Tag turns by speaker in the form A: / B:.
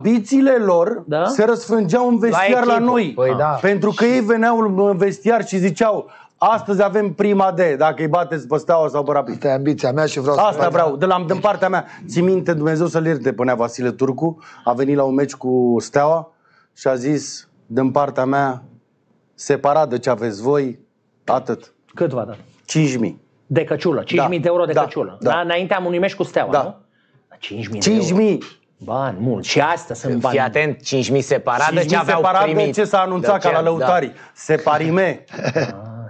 A: ambițiile lor se răsfrângeau în vestiar la noi.
B: Păi da.
A: Pentru că ei veneau în vestiar și ziceau: astăzi avem prima D, dacă îi bateți pe Steaua sau pe Rapid.
C: Asta e ambiția mea și vreau să
A: Asta vreau, din partea mea. Ții minte, Dumnezeu să-l ierte pe Nea Vasile Turcu, a venit la un meci cu Steaua și a zis: din partea mea, separat de ce aveți voi, atât.
D: Cât v-a dat?
A: 5.000.
D: De căciulă, 5.000 de euro de căciulă.
A: Da.
D: Înaintea unui meci cu Steaua, nu? 5.000 de euro. Bani mult. Și asta sunt bani.
B: Fii atent, 5.000 separat de ce aveau
A: separat
B: primit.
A: de ce s-a anunțat ca la Lăutari. Separime.